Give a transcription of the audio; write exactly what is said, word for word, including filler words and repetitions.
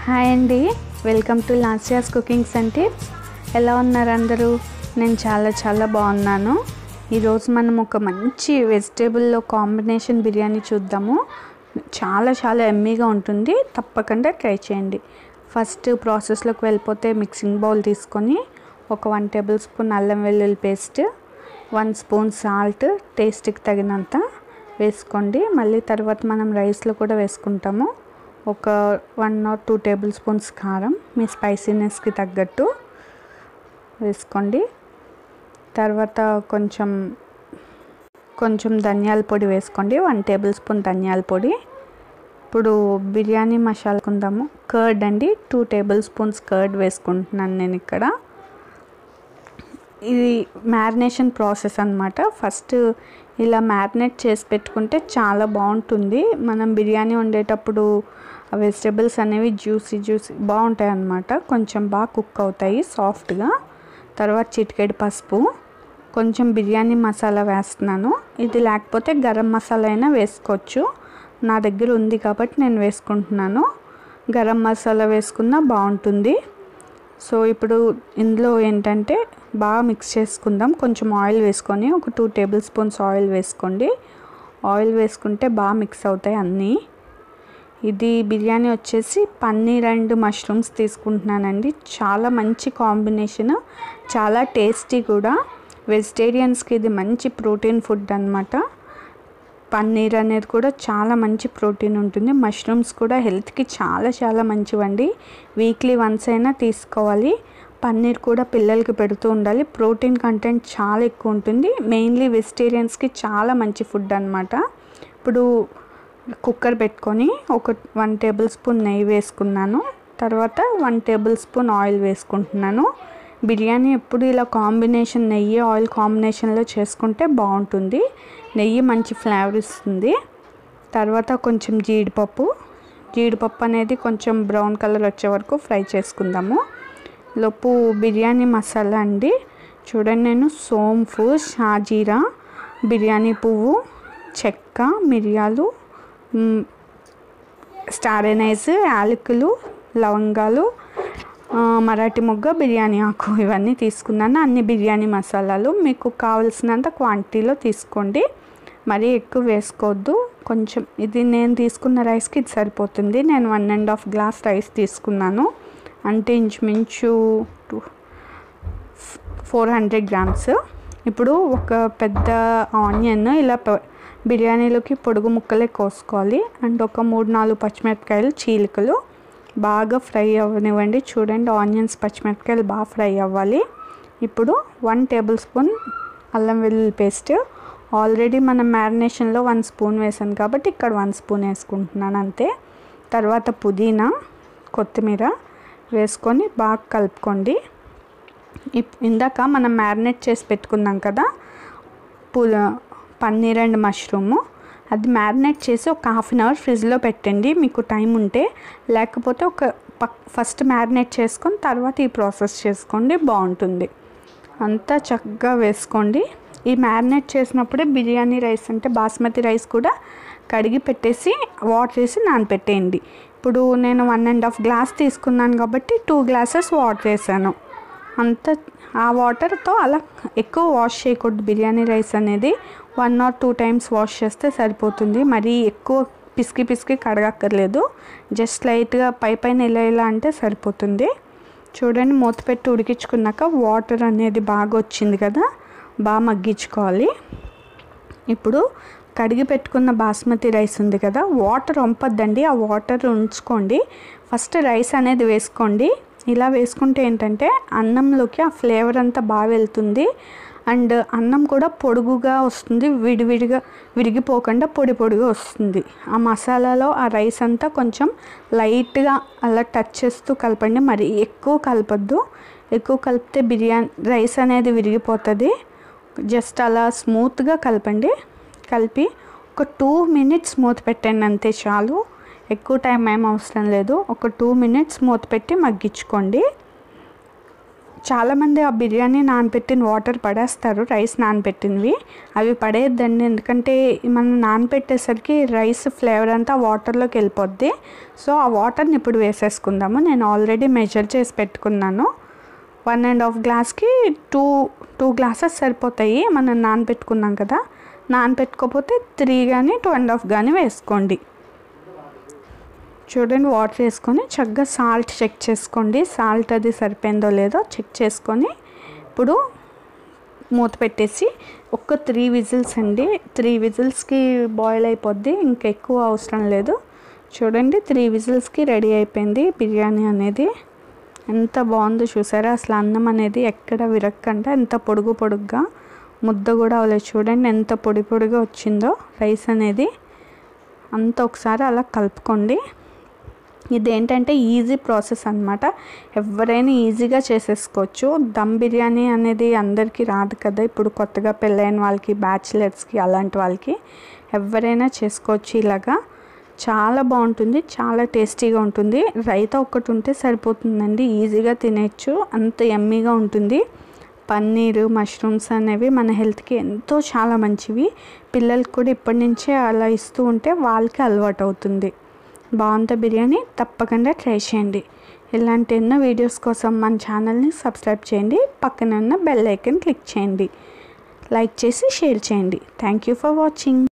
Hi అండి, welcome to Lasya's cookings and tips. ఎలా ఉన్నారు అందరూ? నేను చాలా చాలా బాగున్నాను. ఈరోజు మనం ఒక మంచి వెజిటేబుల్లో కాంబినేషన్ బిర్యానీ చూద్దాము. చాలా చాలా ఎమ్మీగా ఉంటుంది, తప్పకుండా ట్రై చేయండి. ఫస్ట్ ప్రాసెస్లోకి వెళ్ళిపోతే మిక్సింగ్ బౌల్ తీసుకొని ఒక వన్ టేబుల్ స్పూన్ అల్లం వెల్లుల్లి పేస్ట్, వన్ స్పూన్ సాల్ట్ టేస్ట్కి తగినంత వేసుకోండి. మళ్ళీ తర్వాత మనం రైస్లో కూడా వేసుకుంటాము. ఒక one or two tablespoons కారం మీ స్పైసీనెస్కి తగ్గట్టు వేసుకోండి. తర్వాత కొంచెం కొంచెం ధనియాల పొడి వేసుకోండి, వన్ టేబుల్ స్పూన్ ధనియాల పొడి. ఇప్పుడు బిర్యానీ మసాలా కొందాము. కర్డ్ అండి, టూ టేబుల్ స్పూన్స్ కర్డ్ వేసుకుంటున్నాను నేను ఇక్కడ. ఇది మ్యారినేషన్ ప్రాసెస్ అన్నమాట. ఫస్ట్ ఇలా మ్యారినేట్ చేసి పెట్టుకుంటే చాలా బాగుంటుంది. మనం బిర్యానీ వండేటప్పుడు ఆ వెజిటేబుల్స్ అనేవి జ్యూసీ జ్యూసీ బాగుంటాయి అన్నమాట. కొంచెం బాగా కుక్ అవుతాయి సాఫ్ట్గా. తర్వాత చిటికెడు పసుపు, కొంచెం బిర్యానీ మసాలా వేస్తున్నాను. ఇది లేకపోతే గరం మసాలా అయినా వేసుకోవచ్చు. నా దగ్గర ఉంది కాబట్టి నేను వేసుకుంటున్నాను. గరం మసాలా వేసుకున్నా బాగుంటుంది. సో ఇప్పుడు ఇందులో ఏంటంటే బాగా మిక్స్ చేసుకుందాం. కొంచెం ఆయిల్ వేసుకొని ఒక టూ టేబుల్ స్పూన్స్ ఆయిల్ వేసుకోండి. ఆయిల్ వేసుకుంటే బాగా మిక్స్ అవుతాయి అన్నీ. ఇది బిర్యానీ వచ్చేసి పన్నీర్ అండ్ మష్రూమ్స్ తీసుకుంటున్నానండి. చాలా మంచి కాంబినేషన్, చాలా టేస్టీ కూడా. వెజిటేరియన్స్కి ఇది మంచి ప్రోటీన్ ఫుడ్ అన్నమాట. పన్నీర్ అనేది కూడా చాలా మంచి ప్రోటీన్ ఉంటుంది. మష్రూమ్స్ కూడా హెల్త్కి చాలా చాలా మంచివండి. వీక్లీ వన్స్ అయినా తీసుకోవాలి. పన్నీర్ కూడా పిల్లలకి పెడుతూ ఉండాలి. ప్రోటీన్ కంటెంట్ చాలా ఎక్కువ ఉంటుంది. మెయిన్లీ వెజిటేరియన్స్కి చాలా మంచి ఫుడ్ అన్నమాట. ఇప్పుడు కుక్కర్ పెట్టుకొని ఒక వన్ టేబుల్ స్పూన్ నెయ్యి వేసుకున్నాను. తర్వాత వన్ టేబుల్ స్పూన్ ఆయిల్ వేసుకుంటున్నాను. బిర్యానీ ఎప్పుడు ఇలా కాంబినేషన్ నెయ్యి ఆయిల్ కాంబినేషన్లో చేసుకుంటే బాగుంటుంది. నెయ్యి మంచి ఫ్లేవర్ ఇస్తుంది. తర్వాత కొంచెం జీడిపప్పు జీడిపప్పు అనేది కొంచెం బ్రౌన్ కలర్ వచ్చే వరకు ఫ్రై చేసుకుందాము. లోపు బిర్యానీ మసాలా అండి. చూడండి, నేను సోంపు, షాజీరా, బిర్యానీ పువ్వు, చెక్క, మిరియాలు, స్టార్ ఎనైస్, యాలకులు, లవంగాలు, మరాఠీ మొగ్గ, బిర్యానీ ఆకు ఇవన్నీ తీసుకున్నాను. అన్ని బిర్యానీ మసాలాలు మీకు కావలసినంత క్వాంటిటీలో తీసుకోండి. మరీ ఎక్కువ వేసుకోవద్దు. కొంచెం ఇది నేను తీసుకున్న రైస్కి ఇది సరిపోతుంది. నేను one and half glass rice తీసుకున్నాను. అంటే ఇంచుమించు టూ ఫోర్ హండ్రెడ్ గ్రామ్స్. ఇప్పుడు ఒక పెద్ద ఆనియన్ ఇలా బిర్యానీలోకి పొడుగు ముక్కలే కోసుకోవాలి. అండ్ ఒక మూడు నాలుగు పచ్చిమిరపకాయలు చీలికలు బాగా ఫ్రై అవ్వనివ్వండి. చూడండి, ఆనియన్స్ పచ్చిమిరపకాయలు బాగా ఫ్రై అవ్వాలి. ఇప్పుడు వన్ టేబుల్ స్పూన్ అల్లం వెల్లుల్లి పేస్ట్. ఆల్రెడీ మనం మ్యారినేషన్లో వన్ స్పూన్ వేసాను కాబట్టి ఇక్కడ వన్ స్పూన్ వేసుకుంటున్నాను అంతే. తర్వాత పుదీనా, కొత్తిమీర వేసుకొని బాగా కలుపుకోండి. ఇందాక మనం మ్యారినేట్ చేసి పెట్టుకున్నాం కదా పుల పన్నీర్ అండ్ మష్రూము, అది మ్యారినేట్ చేసి ఒక హాఫ్ అన్ అవర్ ఫ్రిడ్జ్లో పెట్టండి మీకు టైం ఉంటే. లేకపోతే ఒక పక్ ఫస్ట్ మ్యారినేట్ చేసుకొని తర్వాత ఈ ప్రాసెస్ చేసుకోండి, బాగుంటుంది. అంతా చక్కగా వేసుకోండి. ఈ మ్యారినేట్ చేసినప్పుడే బిర్యానీ రైస్ అంటే బాస్మతి రైస్ కూడా కడిగి పెట్టేసి వాటర్ వేసి నానపెట్టేయండి. ఇప్పుడు నేను వన్ అండ్ హాఫ్ గ్లాస్ తీసుకున్నాను కాబట్టి టూ గ్లాసెస్ వాటర్ వేసాను. అంత ఆ వాటర్తో అలా ఎక్కువ వాష్ చేయకూడదు. బిర్యానీ రైస్ అనేది one or two times wash చేస్తే సరిపోతుంది. మరీ ఎక్కువ పిసికి పిసికి కడగక్కర్లేదు. జస్ట్ లైట్గా పై పైన ఇలా ఇలా అంటే సరిపోతుంది. చూడండి, మూత పెట్టి ఉడికించుకున్నాక వాటర్ అనేది బాగా వచ్చింది కదా, బాగా మగ్గించుకోవాలి. ఇప్పుడు కడిగి పెట్టుకున్న బాస్మతి రైస్ ఉంది కదా, వాటర్ వంపొద్దండి, ఆ వాటర్ ఉంచుకోండి. ఫస్ట్ రైస్ అనేది వేసుకోండి. ఇలా వేసుకుంటే ఏంటంటే అన్నంలోకి ఆ ఫ్లేవర్ అంతా బాగా వెళ్తుంది. అండ్ అన్నం కూడా పొడుగుగా వస్తుంది, విడివిడిగా విరిగిపోకుండా పొడి పొడిగా వస్తుంది. ఆ మసాలాలో ఆ రైస్ అంతా కొంచెం లైట్గా అలా టచ్ చేస్తూ కలపండి. మరి ఎక్కువ కలపద్దు. ఎక్కువ కలిపితే బిర్యానీ రైస్ అనేది విరిగిపోతుంది. జస్ట్ అలా స్మూత్గా కలపండి. కలిపి ఒక టూ మినిట్స్ మూత పెట్టండి, అంతే చాలు. ఎక్కువ టైం ఏం అవసరం లేదు. ఒక టూ మినిట్స్ మూత పెట్టి మగ్గించుకోండి. చాలామంది ఆ బిర్యానీ నానబెట్టిన వాటర్ పడేస్తారు, రైస్ నానబెట్టినవి. అవి పడేయద్దండి, ఎందుకంటే మనం నానబెట్టేసరికి రైస్ ఫ్లేవర్ అంతా వాటర్లోకి వెళ్ళిపోద్ది. సో ఆ వాటర్ని ఇప్పుడు వేసేసుకుందాము. నేను ఆల్రెడీ మెజర్ చేసి పెట్టుకున్నాను. వన్ అండ్ హాఫ్ గ్లాస్కి టూ టూ గ్లాసెస్ సరిపోతాయి. మనం నానబెట్టుకున్నాం కదా, నానబెట్టుకోకపోతే త్రీ కానీ టూ అండ్ హాఫ్ కానీ వేసుకోండి. చూడండి, వాటర్ వేసుకొని చక్కగా సాల్ట్ చెక్ చేసుకోండి. సాల్ట్ అది సరిపోయిందో లేదో చెక్ చేసుకొని ఇప్పుడు మూత పెట్టేసి ఒక్క త్రీ విజిల్స్ అండి, త్రీ విజిల్స్కి బాయిల్ అయిపోద్ది, ఇంకా ఎక్కువ అవసరం లేదు. చూడండి, త్రీ విజిల్స్కి రెడీ అయిపోయింది బిర్యానీ అనేది. ఎంత బాగుందో చూసారా, అసలు అన్నం అనేది ఎక్కడ విరక్కంటే ఎంత పొడుగు పొడుగ్గా, ముద్ద కూడా అవ్వలేదు. చూడండి ఎంత పొడి పొడిగా వచ్చిందో రైస్ అనేది. అంత ఒకసారి అలా కలుపుకోండి. ఇదేంటంటే ఈజీ ప్రాసెస్ అన్నమాట, ఎవరైనా ఈజీగా చేసేసుకోవచ్చు. దమ్ బిర్యానీ అనేది అందరికీ రాదు కదా, ఇప్పుడు కొత్తగా పెళ్ళైన వాళ్ళకి, బ్యాచిలర్స్కి, అలాంటి వాళ్ళకి ఎవరైనా చేసుకోవచ్చు. ఇలాగా చాలా బాగుంటుంది, చాలా టేస్టీగా ఉంటుంది. రైతా ఒక్కటి ఉంటే సరిపోతుందండి, ఈజీగా తినేయచ్చు, అంత యమ్మీగా ఉంటుంది. పన్నీరు, మష్రూమ్స్ అనేవి మన హెల్త్కి ఎంతో చాలా మంచివి. పిల్లలకి కూడా ఇప్పటి నుంచే అలా ఇస్తూ ఉంటే వాళ్ళకి అలవాటు అవుతుంది. బాగుంది బిర్యానీ, తప్పకుండా ట్రై చేయండి. ఇలాంటి ఎన్నో వీడియోస్ కోసం మన ఛానల్ని సబ్స్క్రైబ్ చేయండి, పక్కన ఉన్న బెల్ ఐకాన్ క్లిక్ చేయండి, లైక్ చేసి షేర్ చేయండి. Thank you for watching.